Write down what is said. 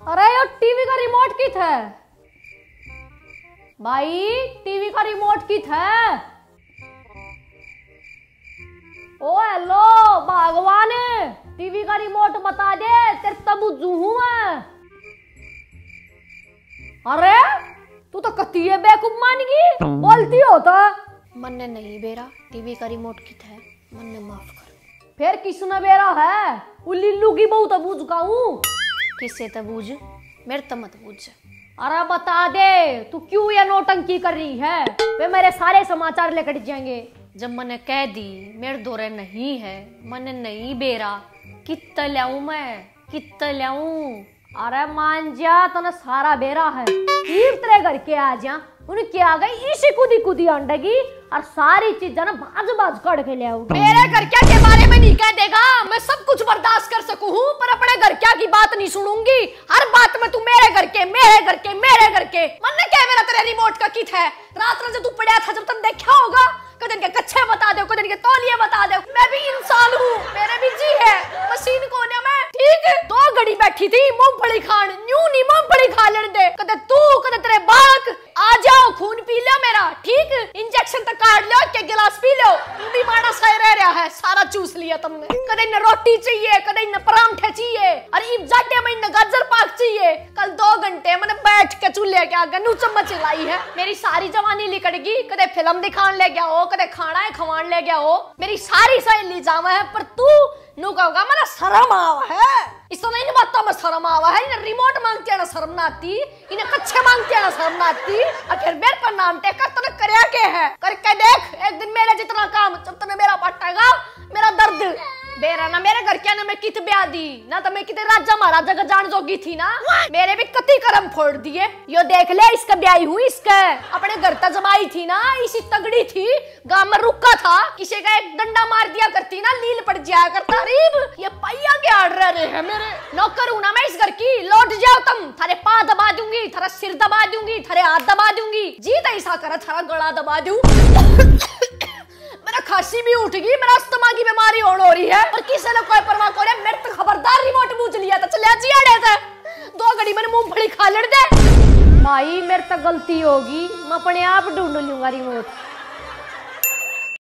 अरे यो टीवी का रिमोट किथ है भाई? टीवी का रिमोट किथ है? ओ हेलो भगवान, टीवी का रिमोट बता दे, तेरे तबुजू हूं मैं। अरे तू तो कती है बेवकूफ मानगी, बोलती हो तो। मन्ने नहीं बेरा, टीवी का रिमोट किथ है, मन्ने माफ कर। फिर किसने बेरा है? वो लिल्लू की बहू तबूज का हूं। किससे तबूज? मेरे तो मत बूझ। अरे बता दे तू क्यों ये नौटंकी कर रही है? वे मेरे सारे समाचार लेकर जाएंगे। जब मैंने कह दी मेरे दौरे नहीं है, मैंने नहीं बेरा, कितना लाऊं मैं, कितना लाऊं? अरे मान जा तो सारा बेरा है, तेरे घर के आ जा, उन्हें आ गई इसी कुदी कुदी अंडगी और सारी चीजें ना बाज बाज काट के ले आओ। मेरे घर क्या के बारे में नहीं कह देगा, मैं सब कुछ बर्दाश्त कर सकूं हूं, पर अपने घर क्या की बात नहीं सुनूंगी। हर बात में तू मेरे घर के, मेरे घर के, मेरे घर के। मन ने क्या मेरा तेरे रिमोट का किट है? रात रात तू पड़ा था जब तक देखा होगा, कदे के कच्चे बता दो, कदे के तौलिए बता दो। मैं भी इंसान हूँ, मेरे भी जी है, मशीन कौन है मैं? ठीक है, 2 घड़ी बैठी थी मूंगफली खान, न्यू नहीं मूंगफली खा लेने दे। कदे तू कदे तेरे बाक आ जाओ, खून पी लो मेरा, ठीक? इंजेक्शन तक काट लो, के गिलास पी लो। भी माड़ा सह रहा है, सारा चूस लिया तुमने। कदे न रोटी चाहिए, कदे न परांठे चाहिए, अरे इब जाटे में न गाजर पाक चाहिए। कल 2 घंटे मैंने बैठ के चूल्हे के आगे नू चम्मच लाई है, मेरी सारी जवानी लिकड़गी। कदे फिल्म दिखाने ले गया हो, कदे खाना है खवान ले गया हो, मेरी सारी सहेली जावा है, पर तू नु कहोगा मेरा शर्म आवा है। इसको नहीं बातों में शर्म आवा है। इन्हें रिमोट मांगते हैं ना शर्म ना आती, इन्हें कच्चे मांगते हैं ना शर्म ना आती, और फिर मेरे पर नाम टेकर तूने करया के है? करके देख एक दिन मेरे जितना काम, जब तूने मेरा पटाएगा मेरा दर्द बेरा ना। मेरे घर क्या ना मैं कित ब्याह दी ना, तो मैं कितने राजा महाराजा का जान जोगी थी ना, मेरे भी कति करम फोड़ दिए। यो देख ले, इसका ब्याह हुई, इसका अपने घर तक जमाई थी ना, इसी तगड़ी थी, गांव में रुका था, किसी का एक डंडा मार दिया करती ना, लील पड़ जाया करता। रीब ये पैया के आड़ रहे हैं मेरे नौकर हूं ना मैं इस घर की। लौट जाओ तुम, थारे पा दबा दूंगी, थारा सिर दबा दूंगी, थारे हाथ दबा दूंगी, जीत ऐसा करा थारा गला दबा दूं। मेरा खांसी भी उठ गई, मेरा अस्थमा की बीमारी हो रही है, और किसी ने कोई परवाह करे। मेरे तो खबरदार रिमोट बूझ लिया था, चले चियाड़े से 2 घड़ी मैंने मूंगफली खा लेने दे। भाई मेरे तो गलती होगी, मैं अपने आप ढूंढ लूंगा रिमोट।